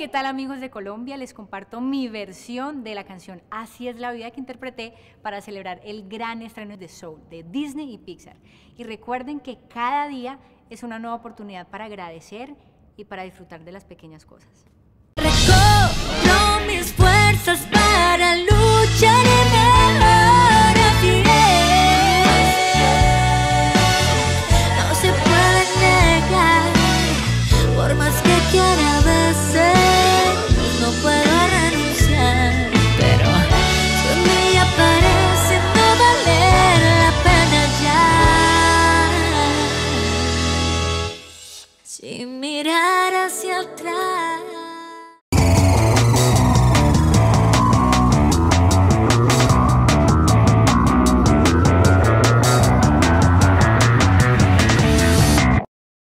¿qué tal amigos de Colombia? Les comparto mi versión de la canción Así es la vida que interpreté para celebrar el gran estreno de Soul de Disney y Pixar. Y recuerden que cada día es una nueva oportunidad para agradecer y para disfrutar de las pequeñas cosas. Recobro mis fuerzas para luchar.